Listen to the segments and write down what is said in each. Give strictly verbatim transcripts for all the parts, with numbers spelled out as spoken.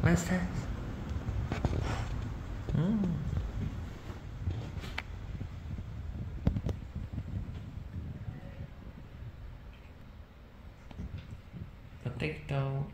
What's that? Mm. Potato.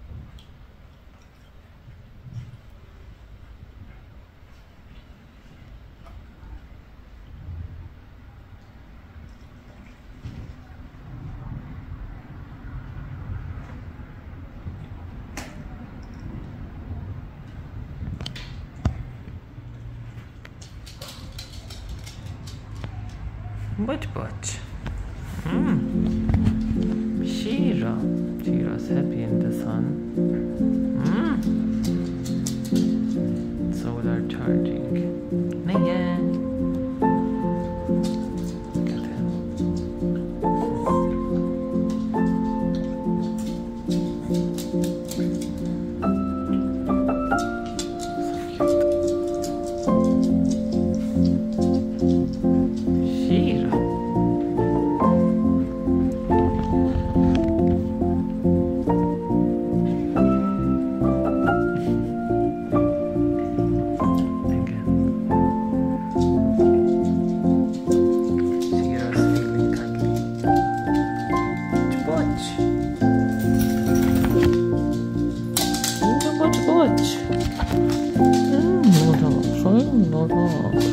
Butch Butch. Mm. Shira. Shira's happy in the sun. Mm. Solar charging. Naya. Get him. Butch. Mm, no, no, no, no.